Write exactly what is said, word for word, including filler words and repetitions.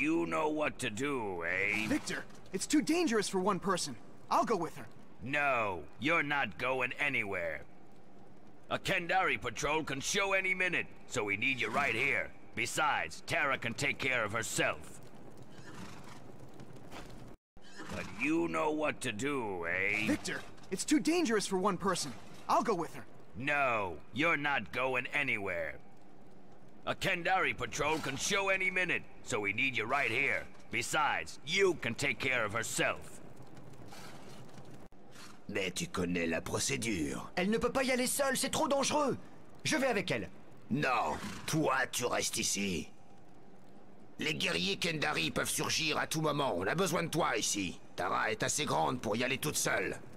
you know what to do, eh? Victor, it's too dangerous for one person. I'll go with her. No, you're not going anywhere. A Kendari patrol can show any minute, so we need you right here. Besides, Tara can take care of herself. But you know what to do, eh? Victor, it's too dangerous for one person. I'll go with her. No, you're not going anywhere. A Kendari patrol can show any minute, so we need you right here. Besides, you can take care of herself. Mais tu connais la procédure. Elle ne peut pas y aller seule, c'est trop dangereux. Je vais avec elle. Non, toi tu restes ici. Les guerriers Kendari peuvent surgir à tout moment, on a besoin de toi ici. Tara est assez grande pour y aller toute seule.